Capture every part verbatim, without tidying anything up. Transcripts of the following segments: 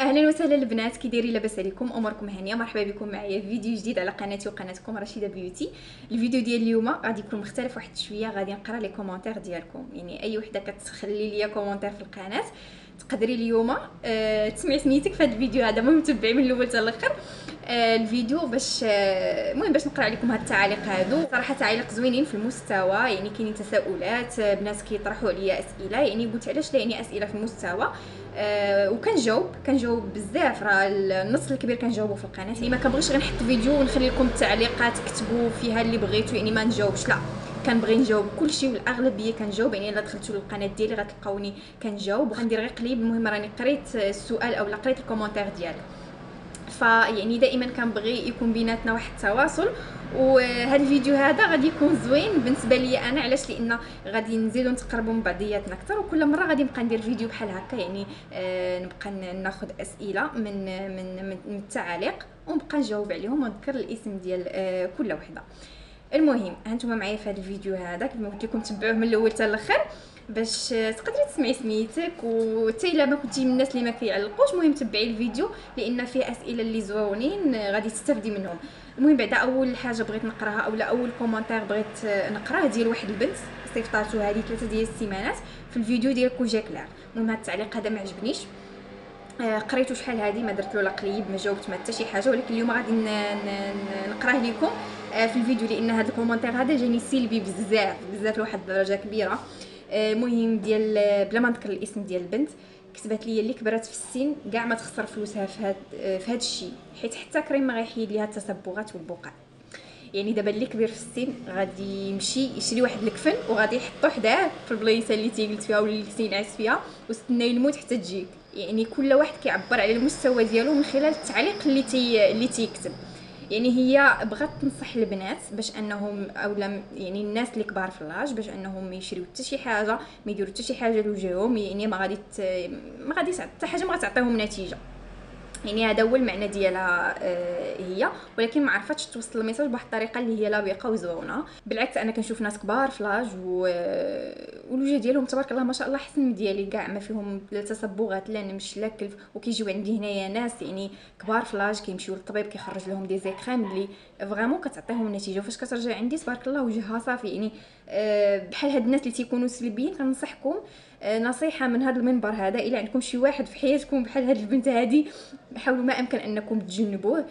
اهلا وسهلا البنات، كي دايرين؟ لاباس عليكم؟ اموركم هانيه؟ مرحبا بكم معايا في فيديو جديد على قناتي وقناتكم رشيده بيوتي. الفيديو ديال اليوم غادي يكون مختلف واحد شويه، غادي نقرا لي كومونتير ديالكم. يعني اي وحده كتخلي لي كومونتير في القناه تقدري اليوم أه تسمعي سميتك في هذا الفيديو هذا. المهم تبعي من الاول حتى الاخر أه الفيديو باش المهم أه باش نقرا عليكم هاد التعاليق هادو. صراحه تعاليق زوينين في المستوى، يعني كاينين تساؤلات، بنات كيطرحوا عليا اسئله، يعني قلت علاش لا، يعني اسئله في المستوى. أه وكنجاوب كنجاوب بزاف، راه النص الكبير كنجاوبوا في القناه. يعني ما كنبغيش غير نحط فيديو ونخلي لكم التعليقات كتبوا فيها اللي بغيتوا، يعني ما نجاوبش، لا كنبغي نجاوب كلشي والاغلبيه كنجاوب. يعني الا دخلتوا للقناه ديالي غتلقاوني كنجاوب وغندير غير قليب. المهم راني قريت السؤال او قريت الكومونتير ديالك، فيعني دائما كنبغي يكون بيناتنا واحد التواصل. وهذا الفيديو هذا غادي يكون زوين بالنسبه لي انا، علاش؟ لان غادي نزيدو نتقربوا من بعضياتنا اكثر، وكل مره غادي نبقى ندير فيديو بحال هكا. يعني آه نبقى ناخذ اسئله من من من, من التعاليق ونبقى نجاوب عليهم ونذكر الاسم ديال آه كل وحده. المهم هانتوما معايا في هذا الفيديو هذا، كما قلت لكم تبعوه من الاول حتى الاخر باش تقدري تسمعي سميتك، وحتى الا ما كنتي من الناس اللي ما كيعلقوش المهم تبعي الفيديو لان فيه اسئله اللي زوينين غادي تستافدي منهم. المهم بعدا اول حاجه بغيت نقراها اولا اول كومونتير بغيت نقراه ديال واحد البنت صيفطاتو هذه ثلاثه ديال السيمانات في الفيديو ديال كوجا كلار. المهم هذا التعليق هذا ما عجبنيش، آه قريته شحال هذه ما درت له لا قليب، ما جاوبت ما حتى شي حاجه، ولكن اليوم غادي نقراه لكم آه في الفيديو لان هذا الكومونتير هذا جاني سلبي بزاف بزاف لواحد الدرجه كبيره. المهم ديال بلا ما نذكر الاسم ديال البنت، كتبات لي اللي كبرات في السن كاع ما تخسر فلوسها في هاد في هاد الشيء، حيت حتى كريم ما غيحيد ليها التصبغات والبقع. يعني دابا اللي كبير في السن غادي يمشي يشري واحد الكفن وغادي يحطو حداه في البلايصه اللي تيجلس فيها ولا اللي تينعس فيها واستنى يموت حتى تجيك. يعني كل واحد كيعبر على المستوى ديالو من خلال التعليق اللي تي اللي تيكتب. يعني هي بغات تنصح البنات باش انهم اولا يعني الناس اللي كبار في اللاج باش انهم ما يشريو حتى شي حاجه، ما يديروا حتى شي حاجه لوجههم، يعني ما غادي ما غادي حتى حاجه ما غتعطيهم نتيجه. يعني هذا هو المعنى ديالها آه هي، ولكن ما عرفتش توصل الميساج بواحد الطريقه اللي هي لبقه وزوينه. بالعكس انا كنشوف ناس كبار في لاج و... والوجه ديالهم تبارك الله ما شاء الله حسن من ديالي، كاع ما فيهم لا تصبغات لا نمش لا كلف. وكيجيو عندي هنايا ناس يعني كبار في لاج كيمشيو للطبيب كيخرج لهم دي زيكريم اللي فريمون كتعطيهم نتيجه، فاش كترجع عندي تبارك الله وجهها صافي. يعني أه بحال هاد الناس اللي تيكونوا سلبيين كنصحكم أه نصيحه من هذا المنبر هذا، الا عندكم شي واحد في حياتكم بحال هاد البنت هذه حاولوا ما امكن انكم تجنبوه.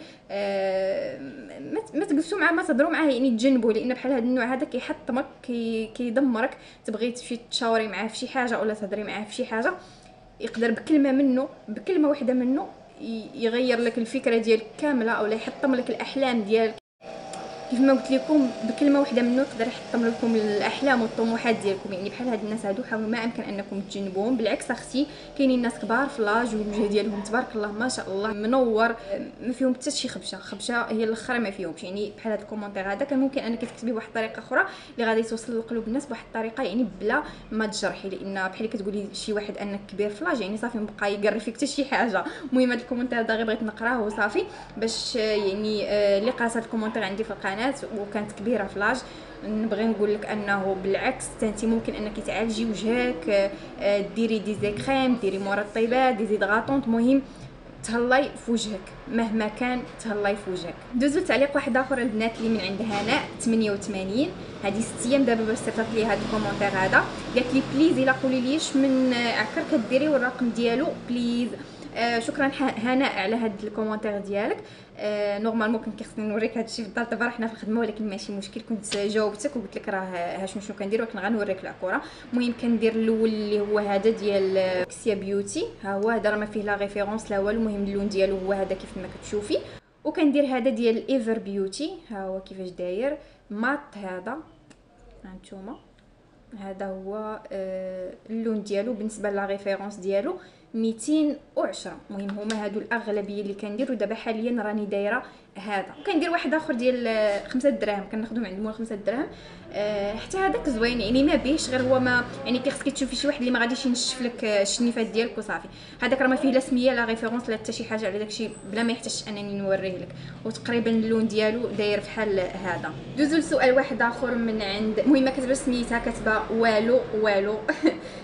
أه ما تجلسوا معاه ما تهضروا معاه، يعني تجنبوه، لان بحال هذا النوع هذا كيحطمك كي كيدمرك. تبغي تمشي تشاوري معاه في شي حاجه ولا تهضري معاه في شي حاجه يقدر بكلمه منه بكلمه واحده منه يغير لك الفكره ديالك كامله اولا يحطم لك الاحلام ديالك. كيف ما قلت لكم بكلمه واحده منه يقدر يحطم لكم الاحلام والطموحات ديالكم. يعني بحال هاد الناس هادو حاولوا ما امكن انكم تجنبوهم. بالعكس اختي كاينين ناس كبار في لاج والوجه ديالهم تبارك الله ما شاء الله منور، ما فيهم حتى شي خبشه خبشه هي الاخرى ما فيهمش. يعني بحال هاد الكومونتير هذا كان ممكن انك تكتبي بواحد الطريقه اخرى اللي غادي توصل لقلوب الناس بواحد الطريقه يعني بلا ما تجرحي، لان بحال كتقولي شي واحد انك كبير في لاج يعني صافي مبقى يقري فيك حتى شي حاجه. المهم هاد الكومونتير هذا غير بغيت نقراه وصافي باش يعني اللي قاصه الكومونتير عندي في القناه وكانت كبيره في لاج نبغي نقول لك انه بالعكس انت ممكن انك تعالجي وجهك، ديري دي زيكريم، ديري مرطبات، دي زيدغاطونط، مهم تهلاي في وجهك مهما كان تهلاي في وجهك. دوزو تعليق واحد اخر البنات اللي من عند هناء ثمانية وثمانين، هذه ست ايام دابا باش صيفطت لي هذا الكومونتير هذا، قالت لي بليز الا قولي ليش من عكر كديري والرقم ديالو بليز. آه شكرا هناء على هذا الكومونتير ديالك. آه نورمالمون كنت خصني نوريك هذا الشيء في الدار، دابا حنا في الخدمه ولكن ماشي مشكل، كنت جاوبتك وقلت لك راه ها شنو شنو كندير ولكن غنوريك العكوره. المهم كندير الاول اللي هو هذا ديال كسيا بيوتي، ها هو هذا راه ما فيه لا ريفيرونس لا والو، المهم اللون ديالو هو هذا كيف ما كتشوفي. وكندير هذا ديال ايفر بيوتي، ها هو كيفاش داير مات هذا هانتوما، هذا هو آه اللون ديالو بالنسبه لا ريفيرونس ديالو مئتين وعشرة. المهم هما هادو الاغلبيه اللي كندير، ودابا حاليا راني دايره هذا. وكندير واحد اخر ديال خمسة دراهم كناخذو من عند مول خمسة دراهم، أه حتى هذاك زوين يعني ما بيش غير هو ما يعني كيخصك تشوفي شي واحد اللي ما غاديش ينشف لك الشنيفات ديالك وصافي. هذاك راه ما فيه لا سميه لا ريفيرونس لا حتى شي حاجه على داكشي بلا ما يحتاجش انني نوريه لك. وتقريبا اللون ديالو داير بحال هذا. دوزو لسؤال واحد اخر من عند، المهم ما كتبش سميتها كاتبه والو والو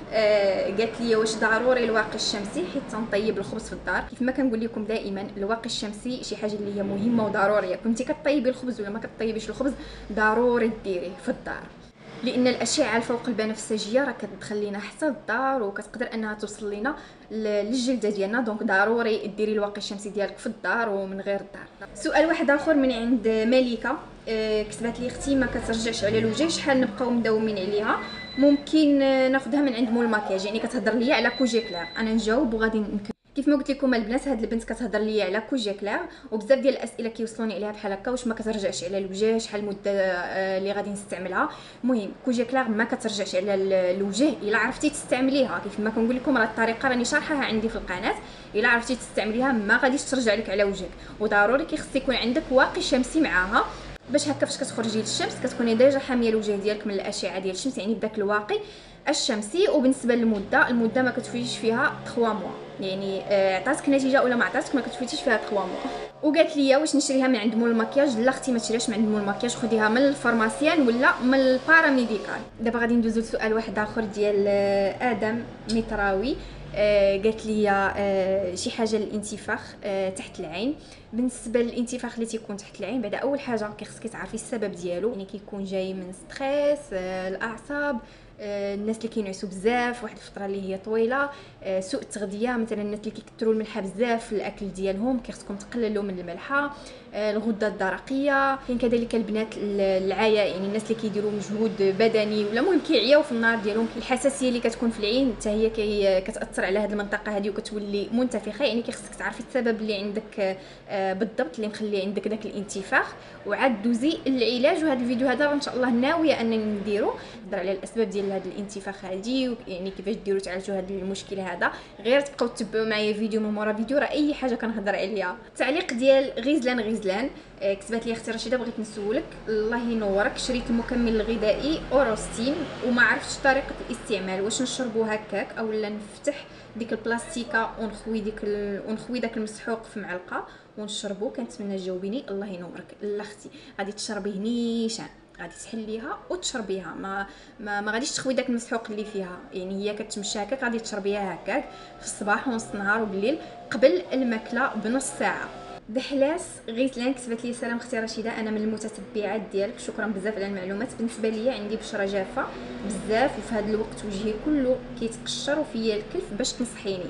آه قالت لي واش ضروري الواقي الشمسي حيت تنطيب الخبز في الدار. كيف ما كنقول لكم دائما الواقي الشمسي شي حاجه اللي هي مهمه وضروريه، كنتي كطيبي الخبز ولا ما كطيبيش الخبز ضروري ديريه في الدار، لان الاشعه الفوق البنفسجيه راه كتدخل لينا حتى الدار وكتقدر انها توصل لينا للجلده ديالنا. دونك ضروري ديري الواقي الشمسي ديالك في الدار ومن غير الدار. سؤال واحد اخر من عند مليكه، أه كتبات لي اختي ما كترجعش على الوجه، شحال نبقاو مداومين عليها؟ ممكن ناخذها من عند مول ماكياج، يعني كتهضر ليا على كوجي كلير. انا نجاوب وغادي نكمل. كيف ما قلت لكم البنات هاد البنت كتهضر ليا على كوجي كلير، وبزاف ديال الاسئله كيوصلوني عليها بحال هكا، واش ما كترجعش على الوجه، شحال المده اللي غادي نستعملها. المهم كوجي كلير ما كترجعش على الوجه الا عرفتي تستعمليها. كيف ما كنقول لكم راه الطريقه راني شارحاها عندي في القناه، الا عرفتي تستعمليها ما غاديش ترجع لك على وجهك. وضروري كيخص يكون عندك واقي شمسي معاها، باش هكا فاش كتخرجي للشمس كتكوني ديجا حاميه الوجه ديالك من الاشعه ديال الشمس، يعني بداك الواقي الشمسي. وبالنسبه للمده، المده ما كتفوتيش فيها ثلاثة موا، يعني عطاتك نتيجه ولا ما عطاتك ما كتفوتيش فيها ثلاثة موا. وقالت لي واش نشريها من عند مول المكياج؟ لا اختي ما تشريهاش من عند مول المكياج، خديها من الفارماسيان ولا من الباراميديكال. دابا غادي ندوزو لسؤال واحد اخر ديال ادم متراوي. آه قالت لي آه شي حاجه للانتفاخ آه تحت العين. بالنسبه للانتفاخ اللي تيكون تحت العين، بعدا اول حاجه كيخصك تعرفي السبب ديالو، يعني كيكون جاي من ستريس، آه الاعصاب، آه الناس اللي كينعسوا بزاف واحد الفتره اللي هي طويله، آه سوء التغذيه، مثلا الناس اللي كيكثروا الملح بزاف في الاكل ديالهم كيخصكم تقللوا من الملحه، آه الغده الدرقيه. كاين كذلك البنات العيا، يعني الناس اللي كيديروا مجهود بدني ولا مهم كيعياو في النهار ديالهم، الحساسيه اللي كتكون في العين حتى هي كي كتاثر على هذه المنطقه هذه وكتولي منتفخه، يعني كيخصك تعرفي السبب اللي عندك آه بالضبط اللي مخلي عندك داك الانتفاخ وعاد دوزي العلاج. وهذا الفيديو هذا ان شاء الله ناويه انني نديرو نهضر على الاسباب ديال هذا الانتفاخ هذه، يعني كيفاش ديروا تعالجوا هذا المشكل هذا. غير تبقاو تتبعوا معايا فيديو من مورا فيديو، راه اي حاجه كنهضر عليها. التعليق ديال غزلان غزلان آه كتبات لي اختي رشيده بغيت نسولك، الله ينورك، شريت المكمل الغذائي اوروستين وما عرفتش طريقه الاستعمال، واش نشربو هكاك اولا نفتح ديك البلاستيكه ونخوي ديك ال... ونخوي داك المسحوق في معلقه ونشربو؟ كنتمنى تجاوبيني. الله ينورك. لا اختي غادي تشربيه نيشان، غادي تحليها وتشربيها، ما ما, ما غاديش تخوي داك المسحوق اللي فيها، يعني هي كتمشى هكاك غادي تشربيها هكاك في الصباح ونص النهار وبالليل قبل الماكله بنص ساعه. دحلاس غيسلان كتبت لي سلام اختي رشيده، انا من المتتبعات ديالك، شكرا بزاف على المعلومات. بالنسبه لي عندي بشره جافه بزاف وفي هذا الوقت وجهي كله كيتقشر وفيا الكلف، باش تنصحيني؟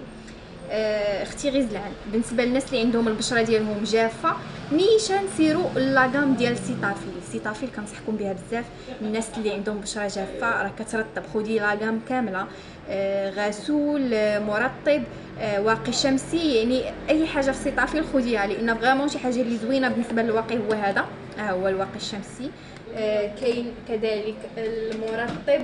آه اختي غزلان، بالنسبه للناس اللي عندهم البشره ديالهم جافه نيشان سيروا لاغام ديال سيتافيل. سيتافيل كنصحكم بها بزاف. الناس اللي عندهم بشره جافه راه كترطب، خدي لاغام كامله، آه غسول، آه مرطب، آه واقي شمسي، يعني اي حاجه في سيتافيل خديها، لان فريمون شي حاجه اللي زوينه بالنسبه للواقي هو هذا، ها هو الواقي الشمسي. آه كاين كذلك المرطب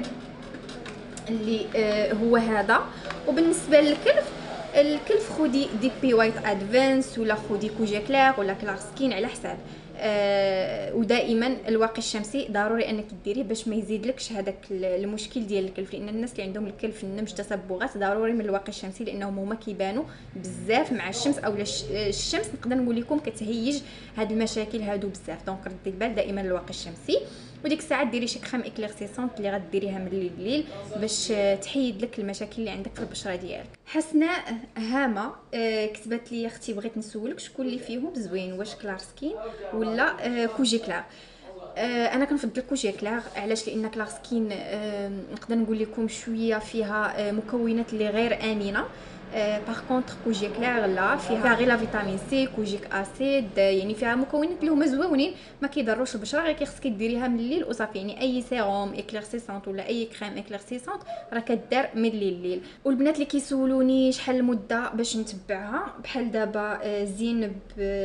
اللي آه هو هذا. وبالنسبه للكلف، الكلف خدي دي بي وايت ادفانس ولا خدي كوجي كلير ولا كلار سكين على حساب. آه ودائما الواقي الشمسي ضروري انك ديريه باش ما يزيدلكش هذاك المشكل ديال الكلف، لان الناس اللي عندهم الكلف النمش تصبغات ضروري من الواقي الشمسي، لانهم هما كيبانوا بزاف مع الشمس، اولا الشمس نقدر نقول لكم كتهيج هاد المشاكل هادو بزاف. دونك ردي البال دائما الواقي الشمسي. وديك الساعه ديري شي كريم اكليرسيسونت اللي غديريها من الليل الليل باش تحيد لك المشاكل اللي عندك في البشره ديالك. حسناء هامه آه كتبت لي اختي بغيت نسولك شكون اللي فيهم زوين، واش كلار سكين ولا آه كوجي كلار؟ آه انا كنفضل كوجي كلار. علاش؟ لان كلار سكين آه نقدر نقول لكم شويه فيها آه مكونات اللي غير امنه. باغ كونطخ كوجي كلير لا، فيها غير لا فيتامين سي، كوجيك اسيد، يعني فيها مكونات اللي هما زوينين ما كيضروش البشره، غير كيخصك ديريها من الليل وصافي. يعني اي سيروم اكليرسيسونت ولا اي كريم اكليرسيسونت راه كدار من الليل الليل. والبنات اللي كيسولوني شحال المده باش نتبعها، بحال دابا زينب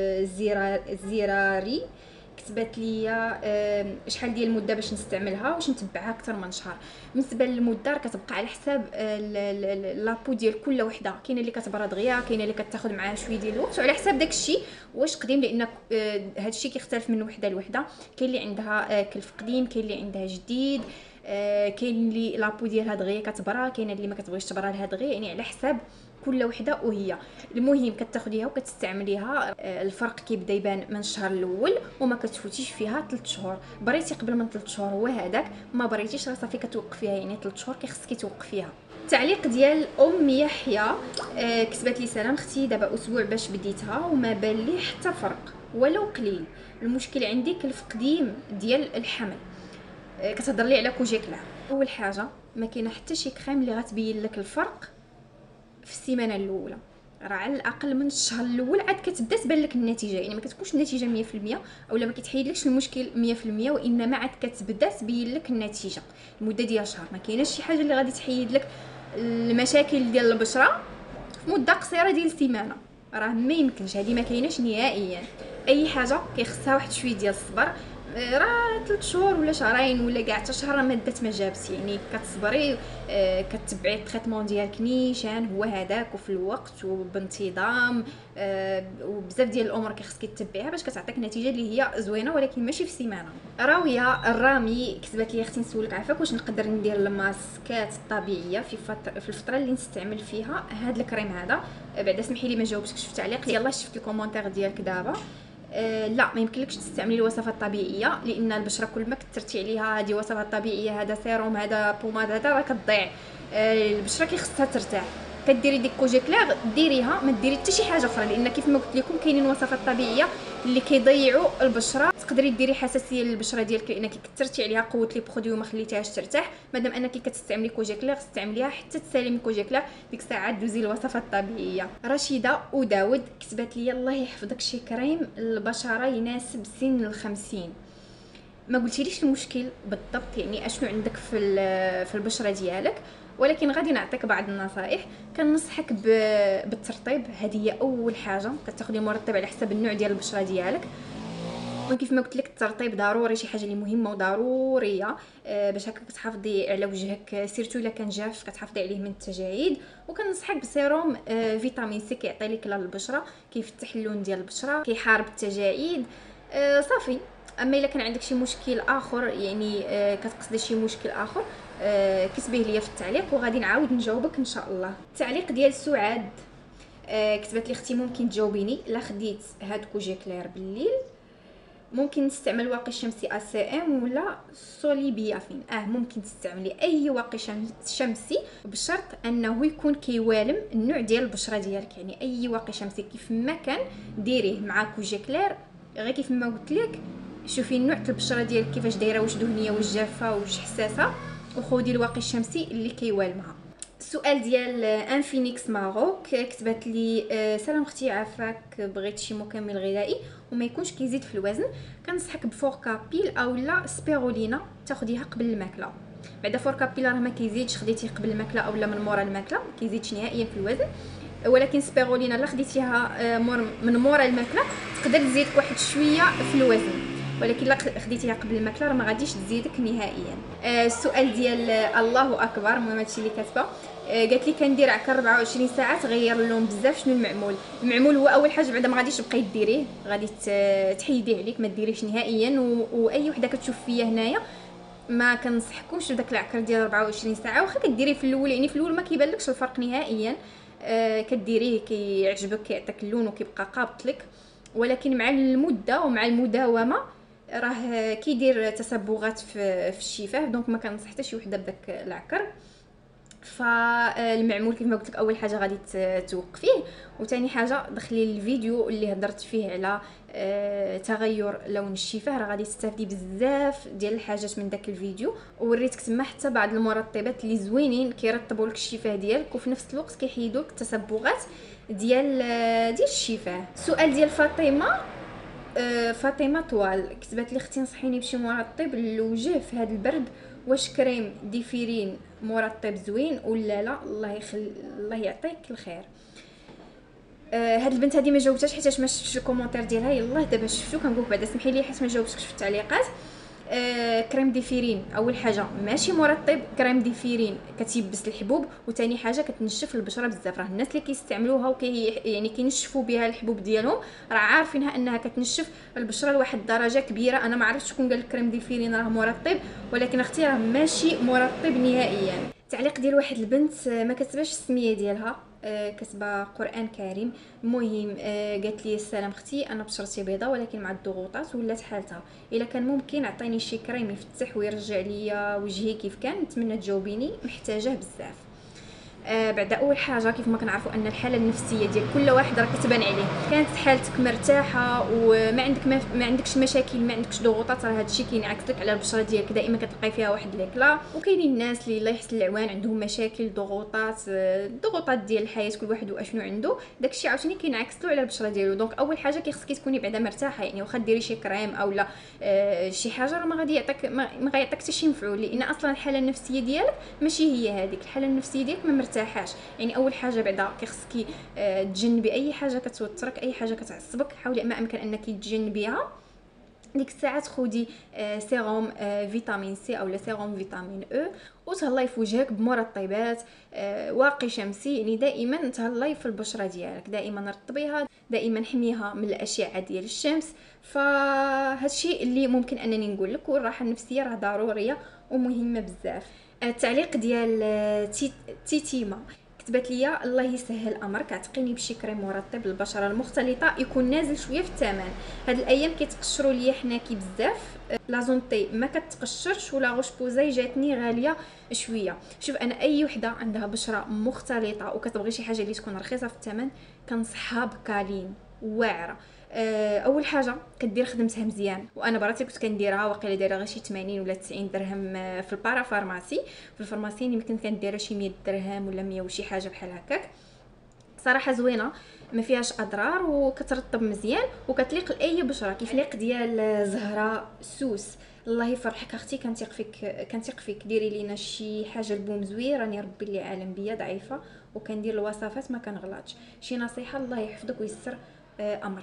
الزراري كتبت لي شحال ديال المده باش نستعملها واش نتبعها اكثر من شهر. بالنسبه للمده كتبقى على حساب لابو ديال كل وحده، كاينه اللي كتبرى دغيا، كاينه اللي كتاخذ معاها شويه ديال الوقت، وعلى حساب داكشي واش قديم، لان هذا الشيء كيختلف من وحده لوحده. كاين اللي عندها كلف قديم، كاين اللي عندها جديد، كاين اللي لابو ديالها دغيا كتبرى، كاينه اللي ما كتبغيش تبرى لها دغيا، يعني على حساب كل وحده وهي. المهم كتاخديها وكتستعمليها، الفرق كيبدا يبان من الشهر الاول وما كتفوتيش فيها ثلاث شهور. بريتي قبل من ثلاث شهور هو هذاك، ما بريتيش راه صافي كتوقفيها، يعني ثلاث شهور كيخصك توقفيها. التعليق ديال ام يحيى، آه كتبت لي سلام اختي، دابا اسبوع باش بديتها وما بان لي حتى فرق ولو قليل. المشكل عندي الفقديم ديال الحمل. آه كتهضر لي على كوجيكلا. اول حاجه ما كاينه حتى شي كريم اللي غتبين لك الفرق في السيمانه الاولى، راه على الاقل من الشهر الاول عاد كتبدا تبان لك النتيجه. يعني ما كتكونش النتيجه مية في المية اولا ما كيتحيدلكش المشكل مية في المية، وانما عاد كتبدا تبين لك النتيجه المده ديال شهر. ما كايناش شي حاجه اللي غادي تحيد لك المشاكل ديال البشره في مده قصيره ديال سيمانه، راه ما يمكنش، هذه ما كايناش نهائيا. اي حاجه كيخصها واحد شويه ديال الصبر، راه ثلاث شهور ولا شهرين ولا كاع حتى شهر ما دات ما جابس. يعني كتصبري، آه كتبعي التريتمون ديالك نيشان هو هذاك وفي الوقت وبانتظام، آه وبزاف ديال الامور كيخصك تتبعيها باش كتعطيك نتيجه اللي هي زوينه، ولكن ماشي في سيمانه. راويه الرامي كتبت لي اختي نسولك عافاك واش نقدر ندير الماسكات الطبيعيه في فتره في الفتره اللي نستعمل فيها هذا الكريم هذا. بعدا سمحي لي ما جاوبتكش في التعليق، يلاه شفت الكومونتير ديالك دابا. أه لا ما يمكنلكش تستعملي الوصفات الطبيعيه، لان البشره كل ما كثرتي عليها هذه وصفات طبيعيه، هذا سيروم، هذا بوماد، هذا راه كتضيع. أه البشره كيخصها ترتاح. كديري ديك كوجيكلير ديريها، ما ديري حتى شي حاجه اخرى، لان كيف ما قلت لكم كاينين وصفات طبيعيه اللي كيضيعوا البشره. تقدري ديري حساسيه للبشره ديالك لانك كثرتي عليها قوه لي برودوي وما خليتيهاش ترتاح. مادام انك كتستعملي كوجيكلير استعمليها حتى تسالي من كوجيكلير، ديك الساعه دوزي الوصفات الطبيعيه. رشيده وداود كتبت لي الله يحفظك شي كريم البشره يناسب سن الخمسين. ما قلتيليش المشكل بالضبط، يعني اشنو عندك في في البشره ديالك، ولكن غادي نعطيك بعض النصائح. كنصحك بالترطيب، هذه هي اول حاجه. كتاخدي مرطب على حسب النوع ديال البشره ديالك، وكيف ما قلت لك الترطيب ضروري، شي حاجه اللي مهمه وضروريه باش هكا كتحافظي على وجهك، سيرتو الا كان جاف كتحافظي عليه من التجاعيد. وكنصحك بسيروم فيتامين سي كيعطي لك للبشره، كيفتح اللون ديال البشره، كيحارب التجاعيد، صافي. اما الا كان عندك شي مشكل اخر، يعني كتقصدي شي مشكل اخر، كتبيه ليا في التعليق وغادي نعاود نجاوبك ان شاء الله. التعليق ديال سعاد كتبت لي اختي ممكن تجاوبيني، لا خديت هاد كوجيكلير بالليل ممكن نستعمل واقي شمسي ا سي ام ولا سوليبيافين؟ اه ممكن تستعملي اي واقي شمسي بشرط انه يكون كيوالم النوع ديال البشره ديالك. يعني اي واقي شمسي كيف ما كان ديريه مع كوجيكلير، غير كيف ما قلت لك شوفي النوع ديال البشره ديالك كيفاش دايره، واش دهنيه واش جافه واش حساسه، وخدي الواقي الشمسي اللي كيوالمها. السؤال ديال انفينيكس ماروك كتبت لي سلام اختي عافاك، بغيت شي مكمل غذائي وما يكونش كيزيد في الوزن، كنصحك بفوركابيل اولا سبيرولينا تاخديها قبل الماكله. بعدا فوركابيل راه ما كيزيدش، خديتيه قبل الماكله اولا من مورا الماكله ما كيزيدش نهائيا في الوزن، ولكن سبيرولينا لا خديتيها من مورا الماكله تقدر تزيدك واحد شويه في الوزن، ولكن لا خديتيها قبل الماكله راه ما غاديش تزيدك نهائيا. السؤال ديال الله اكبر، المهم هادشي اللي كاتبه، قالت لي كندير عكا أربعة وعشرين ساعه تغير اللون بزاف، شنو المعمول؟ المعمول هو اول حاجه بعدا ما غاديش تبقاي ديريه، غادي تحيديه عليك، ما ديريش نهائيا. واي وحده كتشوف فيا هنايا ما كنصحكمش بداك العكر ديال أربعة وعشرين ساعه، واخا كديريه في الاول، يعني في الاول ما كيبانلكش الفرق نهائيا، آه كديريه كيعجبك كيعطيك اللون وكيبقى قابط لك، ولكن مع المده ومع المداومه راه كيدير تسبغات في, في الشفاه، دونك ما كنصح حتى شي وحده بداك العكر. فالمعمول كيف ما قلت لك اول حاجه غادي توقفيه، وثاني حاجه دخلي الفيديو اللي هضرت فيه على أه تغير لون الشفاه، راه غادي تستافدي بزاف ديال الحاجات من داك الفيديو، ووريتك تما حتى بعض المرطبات اللي زوينين كيرطبوا لك الشفاه ديالك وفي نفس الوقت كيحيدوا لك التسبغات ديال ديال الشفاه. السؤال ديال فاطمه أه فاطمه طوال كتبت لي اختي نصحيني بشي مرطب للوجه في هذا البرد، واش كريم ديفيرين مرطب زوين ولا لا؟ الله يخلي الله يعطيك الخير. آه هاد البنت هذه ما جاوبتهاش حيت ما شفتش الكومونتير ديالها، يلاه دابا شفتو كنقول بعدا سمحي لي حيت ما جاوبتكش في التعليقات. آه كريم ديفيرين اول حاجه ماشي مرطب، كريم ديفيرين كتيبس الحبوب، وثاني حاجه كتنشف البشره بزاف. راه الناس اللي كيستعملوها وكي يعني كينشفوا بها الحبوب ديالهم راه عارفينها انها كتنشف البشره لواحد الدرجه كبيره. انا ما عرفتش شكون قال الكريم ديفيرين راه مرطب، ولكن اختي راه ماشي مرطب نهائيا. تعليق ديال واحد البنت ما كتباش السميه ديالها، آه كتبه قران كريم. المهم آه قالت لي السلام اختي، انا بشرتي بيضاء ولكن مع الضغوطات ولات حالتها، الا كان ممكن عطيني شي كريم يفتح ويرجع ليا وجهي كيف كان، نتمنى تجاوبيني محتاجه بزاف. آه بعد اول حاجه كيف ما كنعرفوا ان الحاله النفسيه ديال كل واحد راه كتبان عليه. كانت حالتك مرتاحه وما عندك ما, ما عندكش مشاكل، ما عندكش ضغوطات، راه هادشي كينعكس لك على البشره ديالك، دائما كتلقاي فيها واحد ليكلا. وكاينين الناس اللي الله يحسن العوان عندهم مشاكل، ضغوطات الضغوطات ديال الحياه، كل واحد واشنو عنده، داكشي عاوتاني كينعكس له على البشره ديالو. دونك اول حاجه كيخصك تكوني بعدا مرتاحه، يعني واخا ديري شي كريم اولا آه شي حاجه راه ما غادي يعطيك ما غيعطيك حتى شي مفعول، لان اصلا الحاله النفسيه ديالك ماشي هي هذيك الحاله النفسيه ديالك، ما مرتاحاش. يعني اول حاجه بعدا كيخصك آه تجنبي اي حاجه كتوترك، اي حاجه كتعصبك، حاولي ما امكن انك تجنبيها. ديك الساعات خدي آه سيروم آه فيتامين سي اولا سيروم فيتامين او، وتهلاي في وجهك بمرطبات آه واقي شمسي. يعني دائما تهلاي في البشره ديالك، دائما رطبيها، دائما حميها من الاشعه ديال الشمس. فهادشي اللي ممكن انني نقول لك. والراحه النفسيه راه ضروريه ومهمه بزاف. التعليق ديال تيتيما كتبت لي الله يسهل امرك، اعتقيني بشي كريم مرطب للبشره المختلطه يكون نازل شويه في الثمن. هاد الايام كيتقشروا ليا حناكي بزاف، لا زونتي ما كتقشرش ولا غوش بوزاي جاتني غاليه شويه. شوف انا اي وحده عندها بشره مختلطه وكتبغي شي حاجه اللي تكون رخيصه في الثمن كنصحها بكالين واعره. اول حاجه كدير خدمتها مزيان، وانا براتي كنت كنديرها واقيلا دايره غير شي ثمانين ولا تسعين درهم في البارا فارماسي. في الفارماسي يمكن كنديرها شي مية درهم ولا مية وشي حاجه بحال هكاك. صراحه زوينه ما فيهاش اضرار وكترطب مزيان وكتليق لاي بشره. كيفليق ديال زهره سوس الله يفرحك اختي، كنثيق فيك كنثيق فيك. ديري لينا شي حاجه البوم زوين، راني ربي اللي عالم بيا ضعيفه وكندير الوصفات ما كنغلطش. شي نصيحه الله يحفظك ويسر امرك.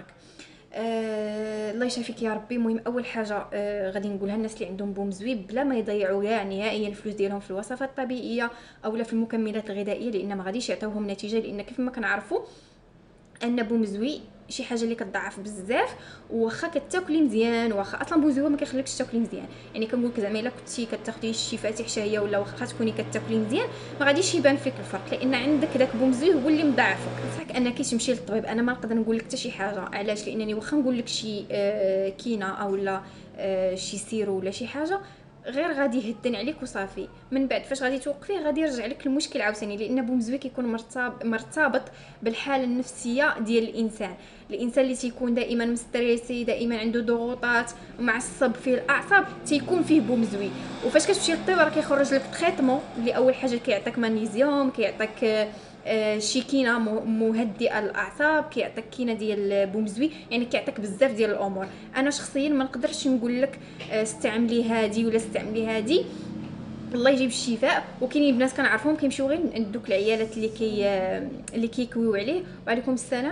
آه الله يشافيك يا ربي. المهم اول حاجه آه غادي نقولها الناس اللي عندهم بوم زويب بلا ما يضيعوا كاع نهائيا الفلوس ديالهم في الوصفات الطبيعيه اولا في المكملات الغذائيه، لان ما غاديش يعطيوهم نتيجه. لان كيف ما كنعرفوا ان بومزوي شي حاجه اللي كتضعف بزاف، واخا كتاكلي مزيان، واخا اصلا بومزوي ما كيخليكش تاكلي مزيان. يعني كنقول لك زعما الا كنتي كتاخدي شي فاتح شهيه ولا واخا تكوني كتاكلي مزيان ما غاديش يبان فيك الفرق، لان عندك داك بومزوي هو اللي مضاعفك. نصحك انك تمشي للطبيب. انا ما نقدر نقول لك حتى شي حاجه، علاش؟ لانني واخا نقول لك شي آه كينه اولا آه شي سيرو ولا شي حاجه غير غادي يهدن عليك وصافي. من بعد فاش غادي توقفيه غادي يرجع لك المشكل عاوتاني، لان بومزوي كيكون مرتبط مرتبط بالحاله النفسيه ديال الانسان. الانسان اللي تيكون دائما مستريسي، دائما عنده ضغوطات، معصب فيه الاعصاب، تيكون فيه بومزوي. وفاش كتمشي للطبيب راه كيخرج لك تريتمون اللي اول حاجه كيعطيك مغنيسيوم، كيعطيك آه شي كينه مهدئه للاعصاب، كيعطيك كينه ديال بومزوي، يعني كيعطيك بزاف ديال الامور. انا شخصيا ما نقدرش نقول لك آه استعملي هادي ولا استعملي هادي، الله يجيب الشفاء. وكاينين بنات كنعرفهم كيمشيو غير عند دوك العيالات اللي كي اللي كيكويو عليه. وعليكم السلام.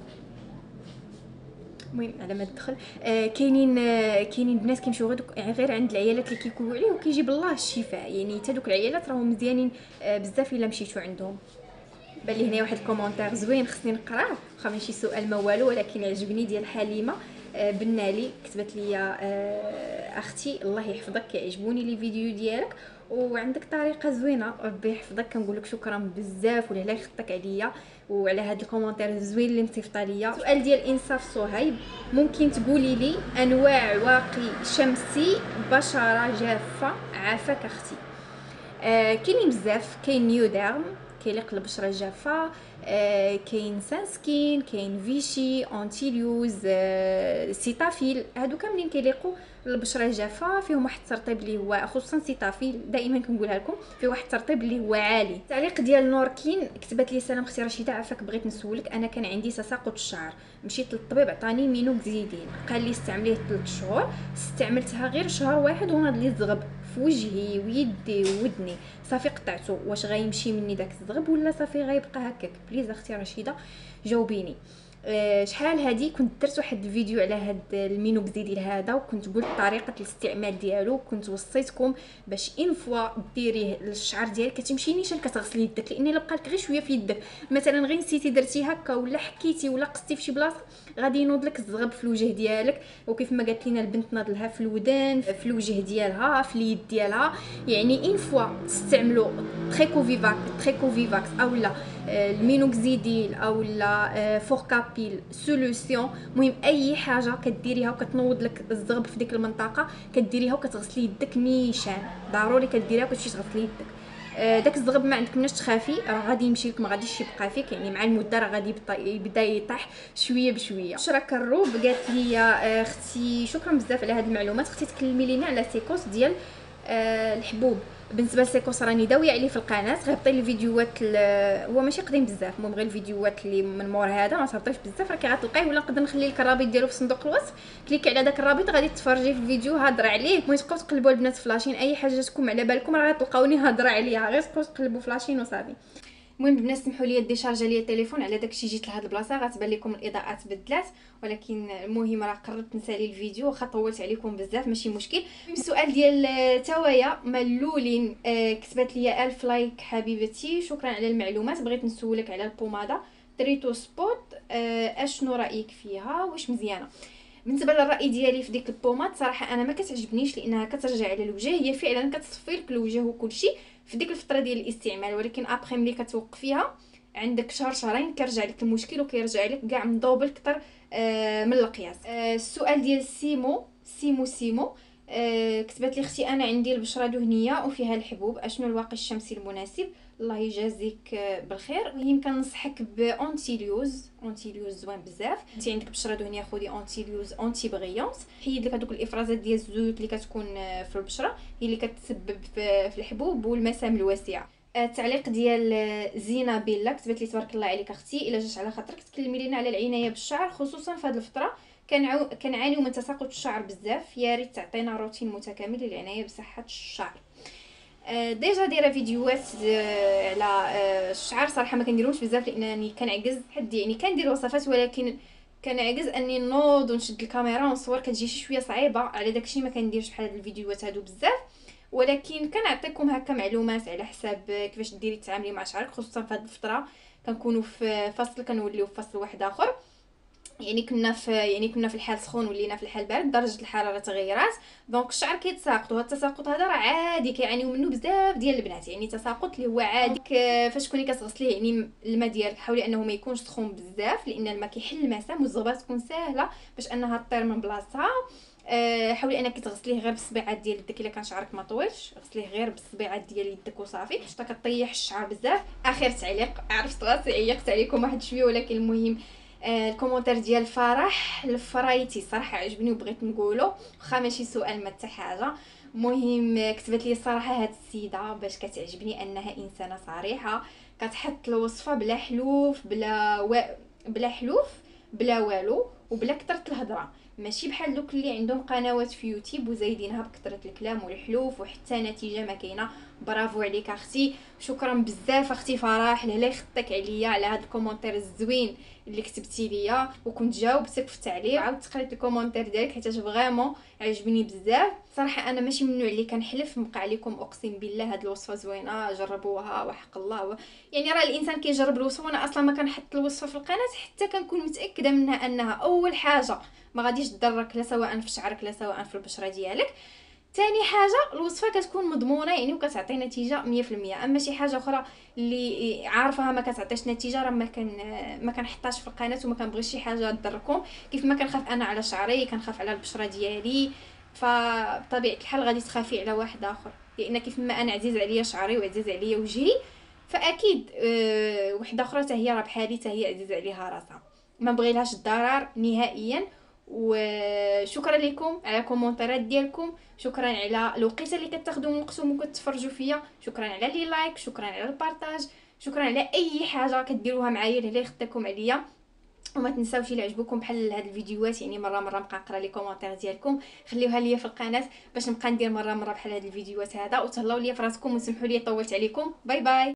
المهم على ما تدخل آه كاينين آه كاينين بنات كيمشيو غير يعني غير عند العيالات اللي كيكويو عليه وكيجيب الله الشفاء. يعني حتى دوك العيالات راهم مزيانين آه بزاف الا مشيتو عندهم. بان لي هنا واحد الكومونتير زوين خصني نقراه، واخا ماشي سؤال ما والو ولكن عجبني، ديال حليمه آه بنالي كتبت لي آه اختي الله يحفظك، كيعجبوني لي فيديو ديالك وعندك طريقه زوينه، ربي يحفظك. كنقول لك شكرا بزاف ولهلا خطك عليا وعلى هذا الكومونتير الزوين اللي مصيفطه ليا. سؤال ديال انصاف صهيب، ممكن تقولي لي انواع واقي شمسي بشره جافه عافاك اختي؟ آه كاينين بزاف، كاين نيوديرم كيليق البشره الجافه، آه كاين سانسكين، كاين فيشي، اونتيليوز، آه سيتافيل، هادو كاملين كيليقوا البشره الجافه. فيهم واحد الترطيب اللي هو خصوصا سيتافيل دائما كنقولها لكم، فيه واحد الترطيب اللي هو عالي. تعليق ديال نوركين كتبت لي سلام اختي رشيده عافاك، بغيت نسولك انا كان عندي تساقط الشعر، مشيت للطبيب عطاني مينوكسيدين قال لي استعمليه ثلاثة شهور، استعملتها غير شهر واحد وناض لي الزغب في وجهي ويدي وودني صافي قطعته. واش غيمشي مني داك الزغب ولا صافي غيبقى هكاك؟ بليز اختي رشيده جاوبيني. أه شحال هادي كنت درت واحد الفيديو على هاد المينوكسيديل هذا وكنت قلت طريقه الاستعمال ديالو، كنت وصيتكم باش ان فوا ديريه للشعر ديالك كتمشي نيشان كتغسلي يدك، لان الا بقى لك غير شويه في يدك مثلا غير نسيتي درتي هكا ولا حكيتي ولا قصتي في شي بلاصه غادي ينوض لك الزغب في الوجه ديالك. وكيف ما قالت لينا البنت ناض لها في الودان في الوجه ديالها في اليد ديالها. يعني ان فوا تستعملوا تريكو فيفاك تريكو فيفاكس اولا المينوكسيديل اولا فوركابيل سوليوشن، المهم اي حاجه كديريها وكتنوض لك الزغب في ديك المنطقه كديريها وكتغسلي يدك نيشان، ضروري كديريها وكتمشي تغسلي يدك. آه، داك الزغب ما عندك مناش تخافي، راه غادي يمشي لك، ما غاديش يبقى فيك، يعني مع المده راه غادي يبدا يطيح شويه بشويه. بشرى كروب قالت لي آه، اختي شكرا بزاف على هاد المعلومات، اختي تكلمي لينا على سيكوس ديال آه الحبوب. بالنسبه لسيكوس راني داويه عليه في القناه، غيبطي لي فيديوهات، هو ماشي قديم بزاف، المهم غير الفيديوهات اللي من مور هذا ما صرتيش بزاف، راكي غتلقايه، ولا نقدر نخلي لك الرابط ديالو في صندوق الوصف، كليكي على داك الرابط غادي تفرجي في الفيديو هضر عليه. المهم تبقاو تقلبوا البنات فلاشين، اي حاجه جاتكم على بالكم راه غتلقاوني هضر عليها، غير تبقاو تقلبوا فلاشين وصافي. المهم البنات سمحوا لي ديشارجا ليا التليفون على داكشي، جيت لهاد البلاصه غتبان لكم الاضاءات بدلات، ولكن المهم راه قررت نسالي الفيديو واخا طولت عليكم بزاف ماشي مشكل. السؤال ديال توايا ملولين آه كتبت لي الف لايك حبيبتي، شكرا على المعلومات، بغيت نسولك على البوماده تريتو سبوت، آه اشنو رايك فيها، واش مزيانه؟ بالنسبه للراي ديالي في ديك البوماد صراحه انا ما كتعجبنيش، لانها كترجع على الوجه، هي فعلا كتصفي لك الوجه وكلشي في ديك الفتره ديال الاستعمال، ولكن ابخي ملي كتوقفيها عندك شهر شهرين كيرجع لك المشكل وكيرجع لك كاع مضوبل اكثر آه من القياس. آه السؤال ديال سيمو سيمو سيمو آه كتبت لي اختي انا عندي البشره دهنيه وفيها الحبوب، اشنو الواقي الشمسي المناسب؟ الله يجازيك بالخير. يمكن ننصحك بانتيليوز، انتيليوز زوين بزاف. انت عندك بشره دهنيه خذي انتيليوز انتي بريونس، حيد لك هذوك الافرازات ديال الزيوت اللي كتكون في البشره، هي اللي كتسبب في الحبوب والمسام الواسعه. التعليق ديال زينه بيلا كتبت لي تبارك الله عليك اختي، الا جات على خاطرك تكلمي لينا على العنايه بالشعر خصوصا في هذه الفتره، كنعو... كنعانيو من تساقط الشعر بزاف، يا ريت تعطينا روتين متكامل للعنايه بصحه الشعر. ديجا دايره فيديوهات على الشعر، صراحه ما كنديرهمش بزاف لانني كنعجز حد، يعني كندير وصفات ولكن كنعجز اني نوض ونشد الكاميرا ونصور، كتجي شي شويه صعيبه، على داكشي ما كنديرش بحال هاد الفيديوهات هادو بزاف، ولكن كنعطيكم هكا معلومات على حساب كيفاش ديري تتعاملي مع شعرك، خصوصا في هاد الفتره كنكونوا في فصل كنوليو في فصل واحد اخر، يعني كنا في يعني كنا في الحال سخون ولينا في الحال بارد، درجه الحراره تغيرات، دونك الشعر كيتساقط، وهذا التساقط هذا راه عادي كيعانيو منه بزاف ديال البنات، يعني تساقط اللي هو عادي. فاش تكوني كتغسليه يعني الماء ديالك حاولي انه ما يكونش سخون بزاف، لان الماء كيحل المسام والزغبه تكون ساهله باش انها طير من بلاصتها. أه حاولي انك تغسليه غير بالصبيعات ديال يدك، الا كان شعرك ما طويلش غسليه غير بالصبيعات ديال يدك وصافي، حتى كطيح الشعر بزاف. اخر تعليق، عرفت راسي عيقت عليكم واحد شويه، ولكن المهم آه الكومونتير ديال فرح الفرايتي صراحه عجبني وبغيت نقوله، واخا ماشي سؤال ما حتى حاجه. المهم كتبت لي الصراحه هاد السيده باش كتعجبني انها انسانه صريحه، كتحط الوصفه بلا حلوف بلا و... بلا حلوف بلا والو وبلا كثره الهضره، ماشي بحال دوك اللي عندهم قنوات في يوتيوب وزايدينها بكثره الكلام والحلوف وحتى نتيجه ما كاينه. برافو عليك اختي، شكرا بزاف اختي فرح، الله يخطيك عليا على هذا الكومونتير الزوين اللي كتبتي ليا، وكنت جاوبتك في التعليق، عاودت قريت الكومونتير ديالك حيت فريمون عجبني بزاف. صراحه انا ماشي من النوع اللي كنحلف، نبقى عليكم اقسم بالله هاد الوصفه زوينه جربوها وحق الله و... يعني راه الانسان كيجرب الوصفه، وانا اصلا ما كنحط الوصفه في القناه حتى كنكون متاكده منها انها اول حاجه ما غاديش تضرك لا سواء في شعرك لا سواء في البشره ديالك، تاني حاجه الوصفه كتكون مضمونه يعني وكتعطي نتيجه مية في المية. اما شي حاجه اخرى اللي عارفاها ما كتعطيش نتيجه راه ما كان ما كنحطهاش في القناه، وما كنبغيش شي حاجه تضركم، كيف ما كنخاف انا على شعري كنخاف على البشره ديالي، فبطبيعه الحال غادي تخافي على واحد اخر، لان كيف ما انا عزيز عليا شعري وعزيز عليا وجهي، فاكيد أه وحده اخرى حتى هي راه بحالي حتى هي عزيز عليها راسها، ما بغيلهاش الضرر نهائيا. وشكرا لكم على الكومونتيرات ديالكم، شكرا على الوقيته اللي كتاخذوا من وقتكم وكتفرجوا فيا، شكرا على لي لايك، شكرا على البارطاج، شكرا على اي حاجه كديروها معايا اللي يخطيكم عليا. وما تنساوش الى عجبكم بحال هاد الفيديوهات يعني مره مره نبقى نقرا لي كومونتير ديالكم، خليوها ليا في القناه باش نبقى ندير مره مره بحال هاد الفيديوهات هذا، وتهلاو ليا فراسكم وسمحوا لي طولت عليكم. باي باي.